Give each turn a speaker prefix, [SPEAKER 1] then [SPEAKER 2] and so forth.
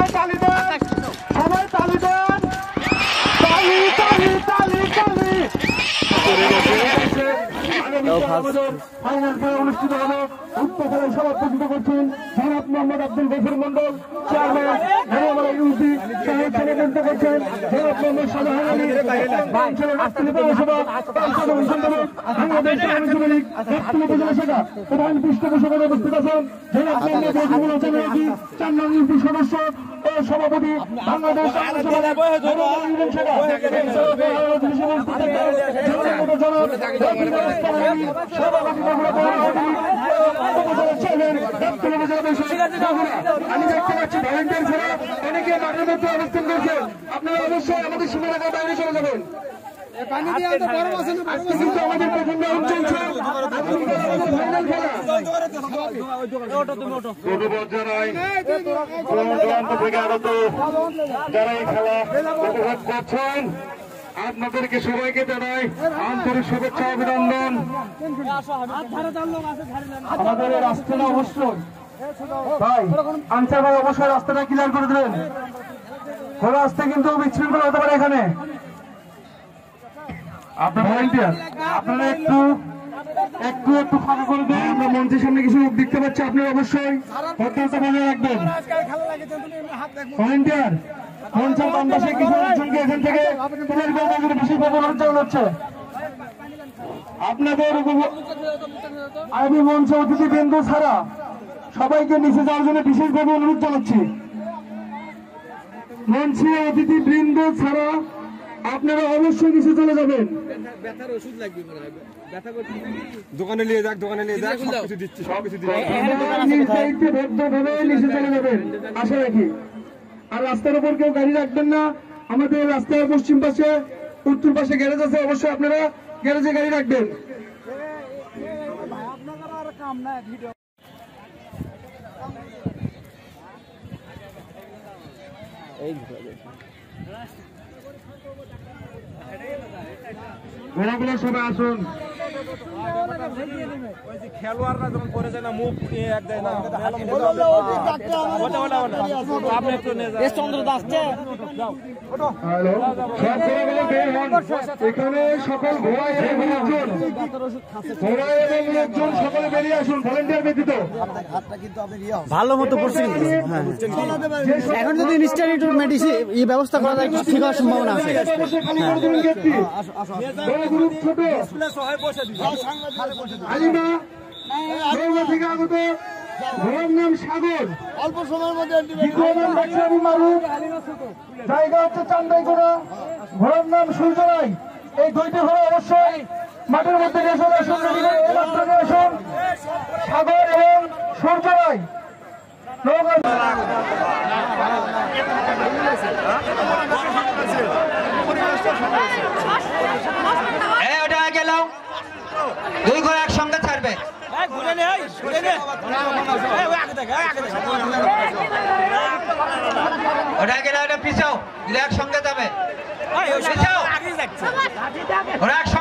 [SPEAKER 1] তালি দেন, সবাই তালি দেন, তালি তালি তালি তালি। ফাইনাল খেলা অনুষ্ঠিত হবে। উক্ত খেলায় সভাপতিত্ব করছেন জনাব মোহাম্মদ আব্দুল গফুর মন্ডল, চেয়ারম্যান ধর্মমালা ইউপি। সভাপতিত্ব করছেন জনাব মোহাম্মদ শাহজাহান আলী, অঞ্চলের রাষ্ট্রীয় পৌরসভা সাধারণ সম্পাদক বাংলাদেশ আইনজীবী লীগ গাবতলী উপজেলা শাখা। প্রধান পৃষ্ঠপোষকতা উপস্থিত আছেন জনাব মোহাম্মদ রফিকুল হাসান রাজি, 4 নং ইউপি সদস্য ও সভাপতি বাংলাদেশ আইনজীবী লীগ ইউনিয়ন শাখা। আমি দেখতে পাচ্ছি ভলেন্টিয়ার ছাড়া অনেকে মাঠের মধ্যে অবস্থান করছেন। আপনারা অবশ্যই আমাদের সীমারেখার বাইরে চলে যাবেন। কিন্তু আমাদের প্রথম রাউন্ড চলছে, ফাইনাল খেলা। ধন্যবাদ জানাই দূরান্ত থেকে আগত যারা এই খেলা উপভোগ করছেন। আপনাদেরকে সবাইকে জানাই আন্তরিক শুভেচ্ছা অভিনন্দন। আমাদের রাস্তাটা অবশ্যই ভাই আনসার ভাই অবশ্যই রাস্তাটা ক্লিয়ার করে দেবেন। কোনো রাস্তা কিন্তু বিশৃঙ্খলা হতে পারে এখানে। আপনার ভলেন্টিয়ার আপনারা একটু একটু একটু ফাঁকা করে দেন। আমরা মঞ্চের সামনে কিছু লোক দেখতে পাচ্ছি, আপনারা অবশ্যই ভদ্রতা বজায় রাখবেন। ভলেন্টিয়ার মঞ্চের বাম পাশে কিছু লোকজনকে এখান থেকে তুলে দেওয়ার বিশেষভাবে অনুরোধ জানানো হচ্ছে। আপনাদের আমি মঞ্চ অতিথিবৃন্দ ছাড়া সবাইকে নিচে যাওয়ার জন্য বিশেষভাবে অনুরোধ জানাচ্ছি। মঞ্চে অতিথিবৃন্দ ছাড়া আপনারা অবশ্যই নিচে চলে যাবেন।
[SPEAKER 2] দোকানে নিয়ে যাক, দোকানে নিয়ে যাক, সবকিছু দিচ্ছি, সবকিছু
[SPEAKER 1] ভদ্রভাবে নিচে চলে যাবেন আশা রাখি। আর রাস্তার উপর কেউ গাড়ি রাখবেন না। আমাদের রাস্তার পশ্চিম পাশে উত্তর পাশে গ্যারেজ আছে, অবশ্যই আপনারা গ্যারেজে গাড়ি রাখবেন। ঘোড়াগুলো সবাই আসুন।
[SPEAKER 2] খেলোয়াড়রা যখন করে যায় না মুখ এক দেয় না,
[SPEAKER 1] এখানে সকল ঘোড়া এবং লোকজন সকলে বেরিয়ে আসুন, ভলেন্টিয়ার ব্যতীত।
[SPEAKER 3] ভালো মতো করছে কিন্তু এখন যদি ইনস্ট্যান্ট মেডিসিন এই ব্যবস্থা করা যায় ঠিক হওয়ার সম্ভাবনা আছে।
[SPEAKER 1] আলিমা থেকে আগত, ঘোড়ার নাম সাগর,
[SPEAKER 4] অল্প সময়ের মধ্যে
[SPEAKER 1] জায়গা হচ্ছে চান্দাইগোড়া, ঘোড়ার নাম সূর্যরাই। এই দুইটি ঘোড়া অবশ্যই মাঠের মধ্যে আসুন, আসুন সাগর এবং সূর্যরাই।
[SPEAKER 5] গেলাম দুই ঘোড়া একসঙ্গে ছাড়বে। ওটা গেলে ওটা পিছাও, একসঙ্গে যাবে। ওরা